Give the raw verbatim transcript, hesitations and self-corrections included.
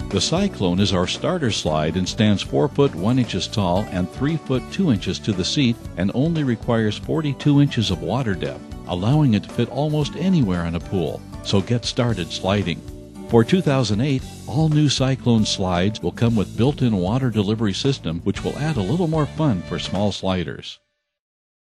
The Cyclone is our starter slide and stands four foot one inches tall and three foot two inches to the seat and only requires forty-two inches of water depth, allowing it to fit almost anywhere in a pool. So get started sliding. For two thousand eight, all new Cyclone slides will come with built-in water delivery system, which will add a little more fun for small sliders.